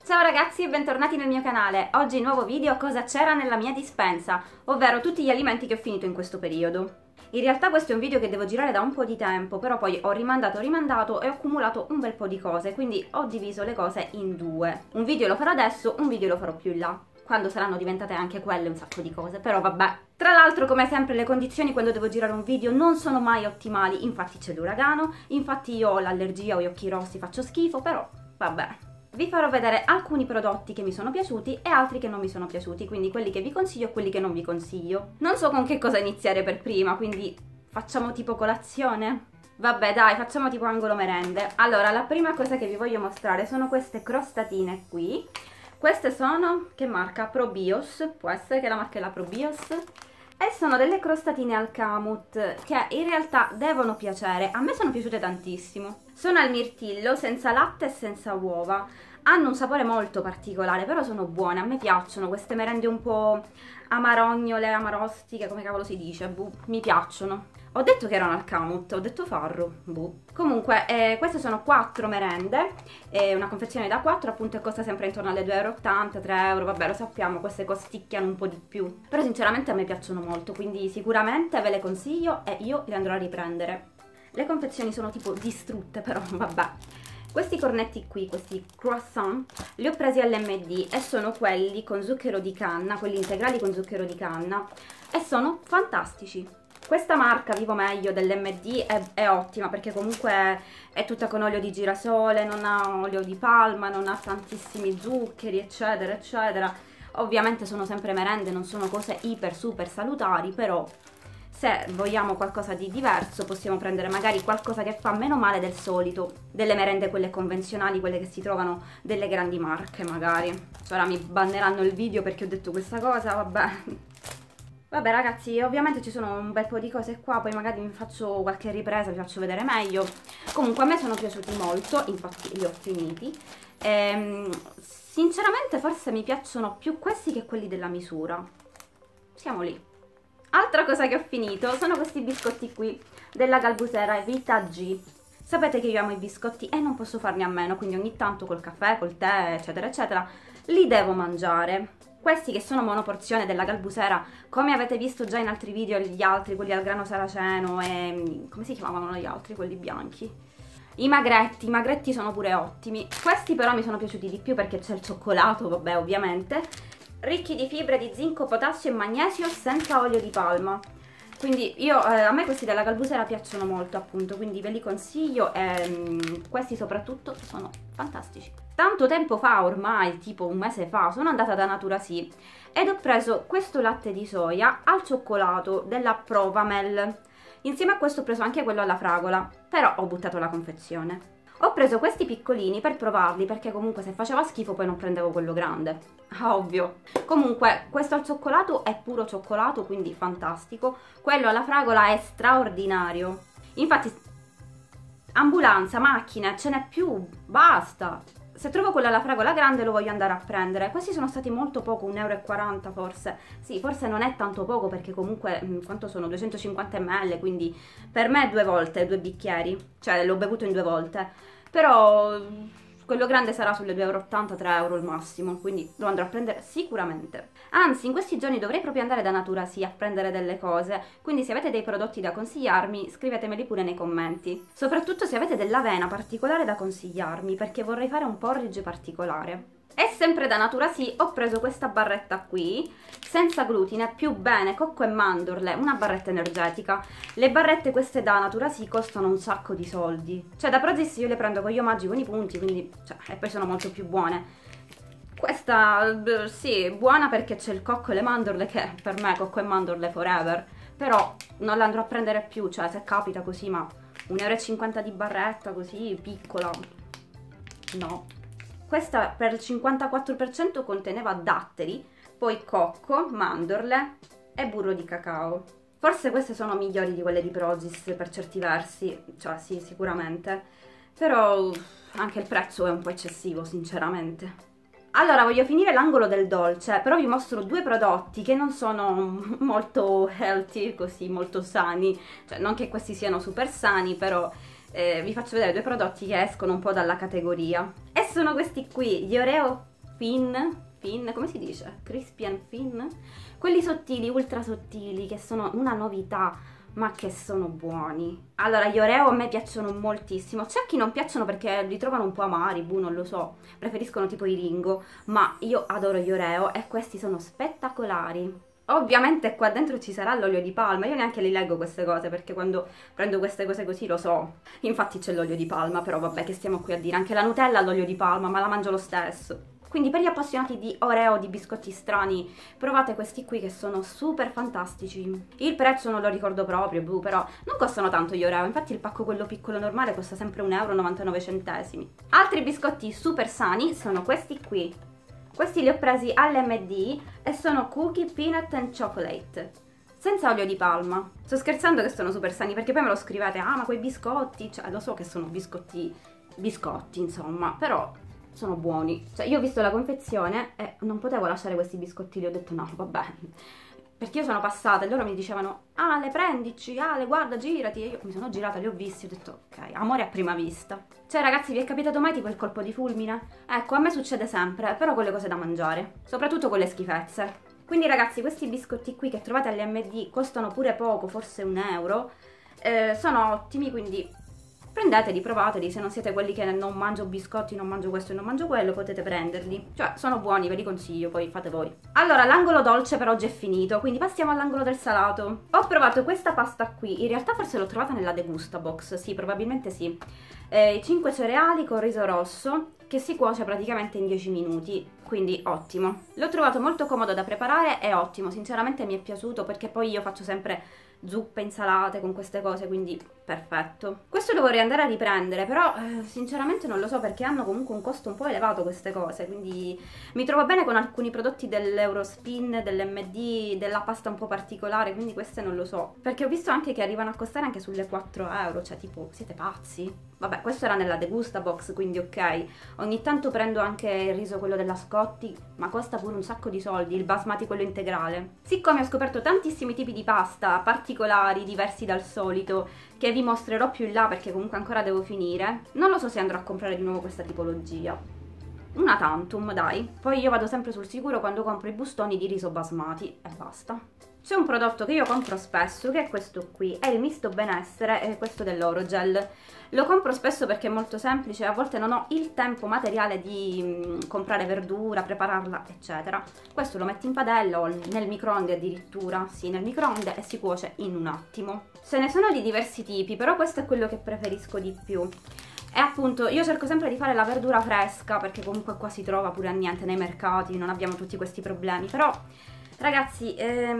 Ciao ragazzi e bentornati nel mio canale. Oggi nuovo video cosa c'era nella mia dispensa, ovvero tutti gli alimenti che ho finito in questo periodo. In realtà questo è un video che devo girare da un po' di tempo, però poi ho rimandato e ho accumulato un bel po' di cose, quindi ho diviso le cose in due. Un video lo farò adesso, un video lo farò più in là, quando saranno diventate anche quelle un sacco di cose, però vabbè. Tra l'altro, come sempre, le condizioni quando devo girare un video non sono mai ottimali, infatti c'è l'uragano, infatti io ho l'allergia, ho gli occhi rossi, faccio schifo, però vabbè. Vi farò vedere alcuni prodotti che mi sono piaciuti e altri che non mi sono piaciuti, quindi quelli che vi consiglio e quelli che non vi consiglio. Non so con che cosa iniziare per prima, quindi facciamo tipo colazione? Vabbè dai, facciamo tipo angolo merende. Allora, la prima cosa che vi voglio mostrare sono queste crostatine qui. Queste sono, che marca? Probios, può essere che la marca è la Probios? E sono delle crostatine al kamut che in realtà devono piacere, a me sono piaciute tantissimo. Sono al mirtillo, senza latte e senza uova, hanno un sapore molto particolare, però sono buone, a me piacciono queste merende un po' amarognole, amarostiche, come cavolo si dice, boh, mi piacciono. Ho detto che erano al kamut, ho detto farro, boh. Comunque, queste sono 4 merende, una confezione da 4, appunto, e costa sempre intorno alle 2,80 €, 3 €, vabbè, lo sappiamo, queste costicchiano un po' di più. Però sinceramente a me piacciono molto, quindi sicuramente ve le consiglio e io le andrò a riprendere. Le confezioni sono tipo distrutte, però vabbè. Questi cornetti qui, questi croissant, li ho presi all'MD e sono quelli con zucchero di canna, quelli integrali con zucchero di canna, e sono fantastici. Questa marca Vivo Meglio dell'MD è ottima perché comunque è tutta con olio di girasole, non ha olio di palma, non ha tantissimi zuccheri, eccetera, eccetera. Ovviamente sono sempre merende, non sono cose iper super salutari, però se vogliamo qualcosa di diverso possiamo prendere magari qualcosa che fa meno male del solito, delle merende quelle convenzionali, quelle che si trovano delle grandi marche magari. Ora mi banneranno il video perché ho detto questa cosa, vabbè. Vabbè ragazzi, ovviamente ci sono un bel po' di cose qua, poi magari mi faccio qualche ripresa, vi faccio vedere meglio. Comunque a me sono piaciuti molto, infatti li ho finiti. Sinceramente forse mi piacciono più questi che quelli della misura. Siamo lì. Altra cosa che ho finito sono questi biscotti qui, della Galbusera Vita G. Sapete che io amo i biscotti e non posso farne a meno, quindi ogni tanto col caffè, col tè, eccetera, eccetera, li devo mangiare. Questi che sono monoporzione della Galbusera, come avete visto già in altri video, gli altri, quelli al grano saraceno e... come si chiamavano gli altri, quelli bianchi? I magretti sono pure ottimi. Questi però mi sono piaciuti di più perché c'è il cioccolato, vabbè, ovviamente. Ricchi di fibre di zinco, potassio e magnesio, senza olio di palma. Quindi a me questi della Galbusera piacciono molto, appunto, quindi ve li consiglio e questi soprattutto sono fantastici. Tanto tempo fa, ormai, tipo un mese fa, sono andata da Natura Sì ed ho preso questo latte di soia al cioccolato della Provamel. Insieme a questo ho preso anche quello alla fragola, però ho buttato la confezione. Ho preso questi piccolini per provarli perché comunque se faceva schifo poi non prendevo quello grande, ovvio. Comunque questo al cioccolato è puro cioccolato, quindi fantastico. Quello alla fragola è straordinario. Infatti ambulanza, macchine, ce n'è più, basta. Se trovo quello alla fragola grande lo voglio andare a prendere. Questi sono stati molto poco, 1,40 € forse. Sì, forse non è tanto poco perché comunque, quanto sono? 250 ml, quindi per me 2 volte, 2 bicchieri. Cioè l'ho bevuto in 2 volte. Però quello grande sarà sulle 2,80 €, 3 € al massimo, quindi lo andrò a prendere sicuramente. Anzi, in questi giorni dovrei proprio andare da Natura Sì a prendere delle cose, quindi se avete dei prodotti da consigliarmi scrivetemeli pure nei commenti. Soprattutto se avete dell'avena particolare da consigliarmi, perché vorrei fare un porridge particolare. E sempre da Natura Sì ho preso questa barretta qui, senza glutine, più bene, cocco e mandorle, una barretta energetica. Le barrette queste da Natura Sì costano un sacco di soldi. Cioè da Prozis io le prendo con gli omaggi, con i punti, quindi, e poi sono molto più buone. Questa, sì, buona perché c'è il cocco e le mandorle, che per me cocco e mandorle forever. Però non la andrò a prendere più, cioè se capita così, ma 1,50 € di barretta, così, piccola, no. Questa per il 54% conteneva datteri, poi cocco, mandorle e burro di cacao. Forse queste sono migliori di quelle di Prozis per certi versi, cioè sì, sicuramente. Però anche il prezzo è un po' eccessivo, sinceramente. Allora, voglio finire l'angolo del dolce, però vi mostro 2 prodotti che non sono molto healthy, così, molto sani. Cioè, non che questi siano super sani, però vi faccio vedere 2 prodotti che escono un po' dalla categoria. E sono questi qui, gli Oreo fin, come si dice? Crispy and fin? Quelli sottili, ultra sottili, che sono una novità, ma che sono buoni. Allora, gli Oreo a me piacciono moltissimo. C'è chi non piacciono perché li trovano un po' amari, non lo so. Preferiscono tipo i Ringo, ma io adoro gli Oreo e questi sono spettacolari. Ovviamente qua dentro ci sarà l'olio di palma, io neanche li leggo queste cose perché quando prendo queste cose così lo so. Infatti c'è l'olio di palma, però vabbè, che stiamo qui a dire, anche la Nutella ha l'olio di palma, ma la mangio lo stesso. Quindi per gli appassionati di Oreo, di biscotti strani, provate questi qui che sono super fantastici. Il prezzo non lo ricordo proprio, però non costano tanto gli Oreo, infatti il pacco quello piccolo normale costa sempre 1,99 €. Altri biscotti super sani sono questi qui. Questi li ho presi all'MD e sono cookie peanut and chocolate, senza olio di palma. Sto scherzando che sono super sani perché poi me lo scrivete, ah ma quei biscotti, cioè lo so che sono biscotti insomma, però sono buoni. Cioè io ho visto la confezione e non potevo lasciare questi biscotti lì, ho detto no vabbè, perché io sono passata e loro mi dicevano Ale prendici, Ale guarda girati, e io mi sono girata, li ho visti, ho detto ok, amore a prima vista. Cioè ragazzi, vi è capitato mai tipo il colpo di fulmine? Ecco, a me succede sempre, però con le cose da mangiare, soprattutto con le schifezze. Quindi ragazzi, questi biscotti qui che trovate all'MD costano pure poco, forse €1, sono ottimi, quindi prendeteli, provateli, se non siete quelli che non mangio biscotti, non mangio questo e non mangio quello, potete prenderli. Cioè, sono buoni, ve li consiglio, poi fate voi. Allora, l'angolo dolce per oggi è finito, quindi passiamo all'angolo del salato. Ho provato questa pasta qui, in realtà forse l'ho trovata nella Degustabox, sì, probabilmente sì. 5 cereali con riso rosso, che si cuoce praticamente in 10 minuti, quindi ottimo. L'ho trovato molto comodo da preparare e ottimo, sinceramente mi è piaciuto perché poi io faccio sempre zuppe, insalate con queste cose, quindi perfetto. Questo lo vorrei andare a riprendere, però sinceramente non lo so perché hanno comunque un costo un po' elevato queste cose, quindi mi trovo bene con alcuni prodotti dell'Eurospin, dell'MD, della pasta un po' particolare, quindi queste non lo so, perché ho visto anche che arrivano a costare anche sulle 4 €, cioè tipo siete pazzi? Vabbè, questo era nella Degustabox, quindi ok. Ogni tanto prendo anche il riso, quello della Scotti, ma costa pure un sacco di soldi, il basmati quello integrale. Siccome ho scoperto tantissimi tipi di pasta, particolari, diversi dal solito, che vi mostrerò più in là perché comunque ancora devo finire, non lo so se andrò a comprare di nuovo questa tipologia. Una tantum, dai. Poi io vado sempre sul sicuro quando compro i bustoni di riso basmati e basta. C'è un prodotto che io compro spesso, che è questo qui, è il misto benessere, è questo dell'Orogel. Lo compro spesso perché è molto semplice, a volte non ho il tempo materiale di comprare verdura, prepararla, eccetera. Questo lo metti in padella o nel microonde addirittura, sì, nel microonde, e si cuoce in un attimo. Ce ne sono di diversi tipi, però questo è quello che preferisco di più. E appunto io cerco sempre di fare la verdura fresca, perché comunque qua si trova pure a niente nei mercati, non abbiamo tutti questi problemi, però ragazzi,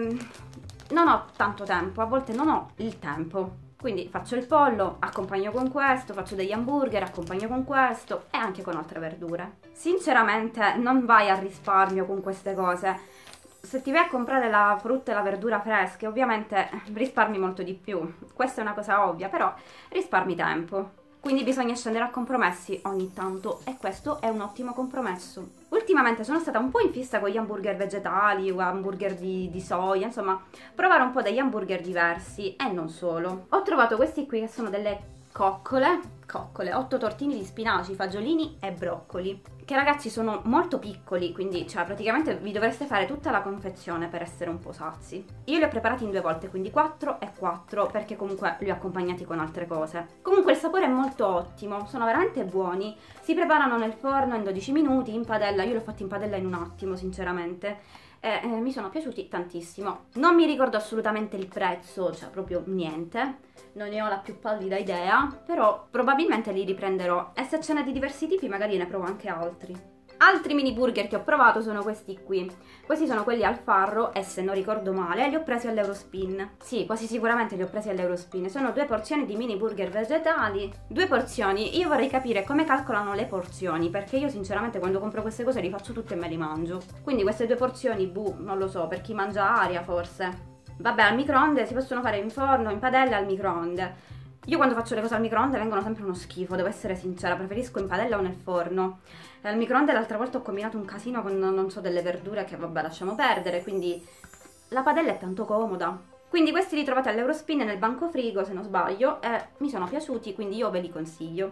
non ho tanto tempo, a volte non ho il tempo. Quindi faccio il pollo, accompagno con questo, faccio degli hamburger, accompagno con questo e anche con altre verdure. Sinceramente non vai al risparmio con queste cose. Se ti vai a comprare la frutta e la verdura fresche, ovviamente risparmi molto di più. Questa è una cosa ovvia, però risparmi tempo. Quindi bisogna scendere a compromessi ogni tanto e questo è un ottimo compromesso. Ultimamente sono stata un po' in fissa con gli hamburger vegetali o hamburger di soia, insomma, provare un po' degli hamburger diversi e non solo. Ho trovato questi qui che sono delle coccole, 8 tortini di spinaci, fagiolini e broccoli, che ragazzi sono molto piccoli, quindi cioè praticamente vi dovreste fare tutta la confezione per essere un po' sazi. Io li ho preparati in 2 volte, quindi 4 e 4, perché comunque li ho accompagnati con altre cose. Comunque il sapore è molto ottimo, sono veramente buoni, si preparano nel forno in 12 minuti, in padella, io li ho fatti in padella in un attimo sinceramente. Mi sono piaciuti tantissimo. Non mi ricordo assolutamente il prezzo, cioè proprio niente, non ne ho la più pallida idea, però probabilmente li riprenderò e se ce n'è di diversi tipi magari ne provo anche altri. Altri mini burger che ho provato sono questi qui. Questi sono quelli al farro e se non ricordo male li ho presi all'Eurospin. Sì, quasi sicuramente li ho presi all'Eurospin. Sono 2 porzioni di mini burger vegetali. 2 porzioni. Io vorrei capire come calcolano le porzioni, perché io sinceramente quando compro queste cose li faccio tutte e me li mangio. Quindi queste 2 porzioni, non lo so, per chi mangia aria forse. Vabbè, al microonde si possono fare in forno, in padella, al microonde. Io quando faccio le cose al microonde vengono sempre uno schifo, devo essere sincera, preferisco in padella o nel forno. Al microonde l'altra volta ho combinato un casino con, non so, delle verdure che vabbè lasciamo perdere, quindi la padella è tanto comoda. Quindi questi li trovate all'Eurospin nel banco frigo se non sbaglio e mi sono piaciuti, quindi io ve li consiglio.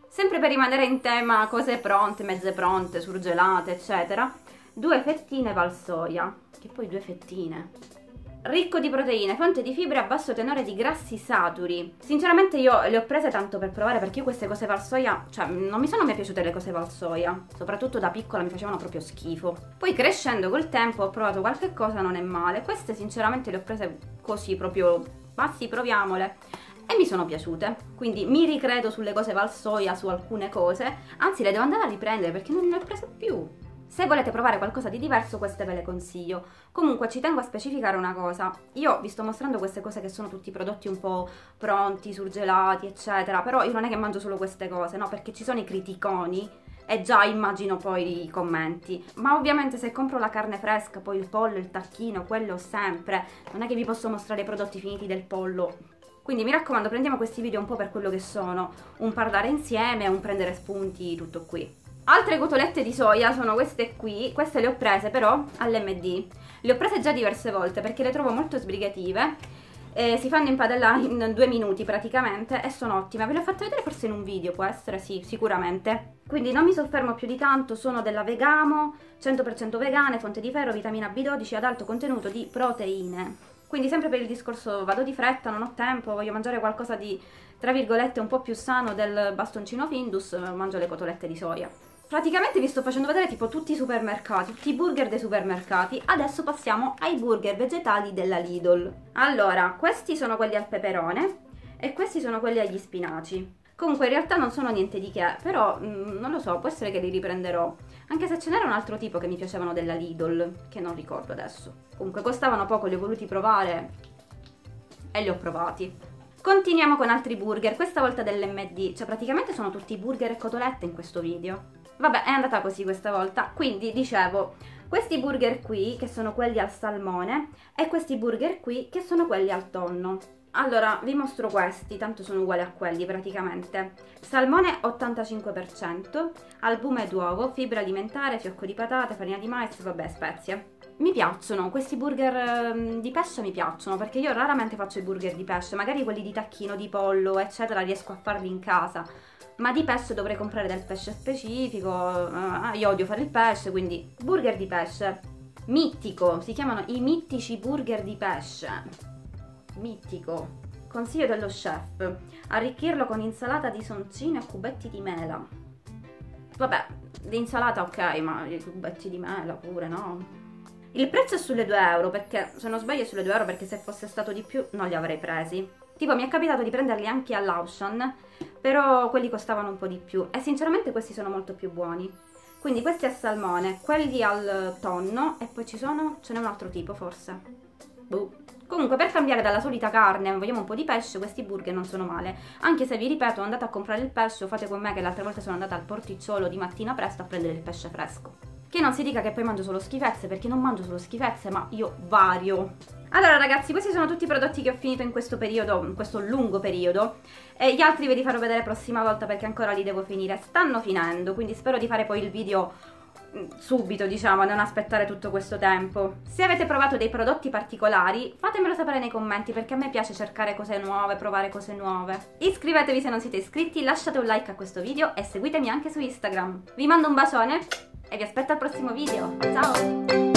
Sempre per rimanere in tema cose pronte, mezze pronte, surgelate, eccetera, 2 fettine valsoia, che poi 2 fettine. Ricco di proteine, fonte di fibre a basso tenore di grassi saturi. Sinceramente io le ho prese tanto per provare, perché io queste cose valsoia, cioè non mi sono mai piaciute le cose valsoia, soprattutto da piccola mi facevano proprio schifo. Poi crescendo col tempo ho provato qualche cosa, non è male. Queste sinceramente le ho prese così proprio, ma sì, proviamole. E mi sono piaciute, quindi mi ricredo sulle cose valsoia, su alcune cose, anzi le devo andare a riprendere perché non le ho prese più. Se volete provare qualcosa di diverso, queste ve le consiglio. Comunque ci tengo a specificare una cosa: io vi sto mostrando queste cose che sono tutti prodotti un po' pronti, surgelati, eccetera, però io non è che mangio solo queste cose, no, perché ci sono i criticoni e già immagino poi i commenti. Ma ovviamente se compro la carne fresca, poi il pollo, il tacchino, quello sempre, non è che vi posso mostrare i prodotti finiti del pollo. Quindi mi raccomando, prendiamo questi video un po' per quello che sono, un parlare insieme, un prendere spunti, tutto qui. Altre cotolette di soia sono queste qui, queste le ho prese però all'MD, le ho prese già diverse volte perché le trovo molto sbrigative, si fanno in padella in 2 minuti praticamente e sono ottime. Ve le ho fatte vedere forse in un video, può essere, sì, sicuramente. Quindi non mi soffermo più di tanto, sono della Vegamo, 100% vegane, fonte di ferro, vitamina B12 ad alto contenuto di proteine. Quindi sempre per il discorso vado di fretta, non ho tempo, voglio mangiare qualcosa di, tra virgolette, un po' più sano del bastoncino Findus, mangio le cotolette di soia. Praticamente vi sto facendo vedere tipo tutti i supermercati, tutti i burger dei supermercati. Adesso passiamo ai burger vegetali della Lidl. Allora, questi sono quelli al peperone e questi sono quelli agli spinaci. Comunque in realtà non sono niente di che, però non lo so, può essere che li riprenderò. Anche se ce n'era un altro tipo che mi piacevano della Lidl, che non ricordo adesso. Comunque costavano poco, li ho voluti provare e li ho provati. Continuiamo con altri burger, questa volta dell'MD, cioè praticamente sono tutti burger e cotolette in questo video. Vabbè, è andata così questa volta. Quindi dicevo, questi burger qui che sono quelli al salmone e questi burger qui che sono quelli al tonno. Allora vi mostro questi, tanto sono uguali a quelli praticamente. Salmone 85%, albume d'uovo, fibra alimentare, fiocco di patate, farina di mais, vabbè, spezie. Mi piacciono, questi burger di pesce mi piacciono, perché io raramente faccio i burger di pesce, magari quelli di tacchino, di pollo, eccetera, riesco a farli in casa. Ma di pesce dovrei comprare del pesce specifico, io odio fare il pesce, quindi burger di pesce. Mittico, si chiamano i mittici burger di pesce. Mittico. Consiglio dello chef: arricchirlo con insalata di soncino e cubetti di mela. Vabbè, l'insalata ok, ma i cubetti di mela pure, no? Il prezzo è sulle 2 euro, perché se non sbaglio è sulle 2 euro, perché se fosse stato di più non li avrei presi. Tipo mi è capitato di prenderli anche all'Auchan, però quelli costavano un po' di più e sinceramente questi sono molto più buoni. Quindi questi al salmone, quelli al tonno e poi ce n'è un altro tipo forse. Boh. Comunque per cambiare dalla solita carne, vogliamo un po' di pesce, questi burger non sono male. Anche se vi ripeto, andate a comprare il pesce o fate con me che l'altra volta sono andata al porticciolo di mattina presto a prendere il pesce fresco. Che non si dica che poi mangio solo schifezze, perché non mangio solo schifezze, ma io vario. Allora ragazzi, questi sono tutti i prodotti che ho finito in questo periodo, in questo lungo periodo, e gli altri ve li farò vedere prossima volta perché ancora li devo finire. Stanno finendo, quindi spero di fare poi il video subito, diciamo, non aspettare tutto questo tempo. Se avete provato dei prodotti particolari, fatemelo sapere nei commenti, perché a me piace cercare cose nuove, provare cose nuove. Iscrivetevi se non siete iscritti, lasciate un like a questo video e seguitemi anche su Instagram. Vi mando un bacione e vi aspetto al prossimo video. Ciao!